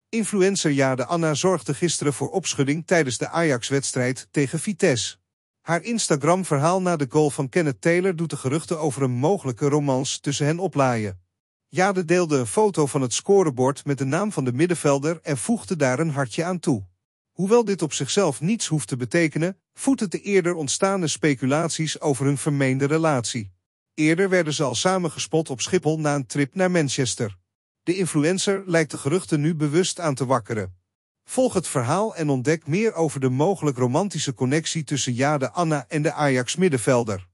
Influencer Jade Anna zorgde gisteren voor opschudding tijdens de Ajax-wedstrijd tegen Vitesse. Haar Instagram-verhaal na de goal van Kenneth Taylor doet de geruchten over een mogelijke romance tussen hen oplaaien. Jade deelde een foto van het scorebord met de naam van de middenvelder en voegde daar een hartje aan toe. Hoewel dit op zichzelf niets hoeft te betekenen, voedt het de eerder ontstaande speculaties over hun vermeende relatie. Eerder werden ze al samen gespot op Schiphol na een trip naar Manchester. De influencer lijkt de geruchten nu bewust aan te wakkeren. Volg het verhaal en ontdek meer over de mogelijk romantische connectie tussen Jade Anna en de Ajax-middenvelder.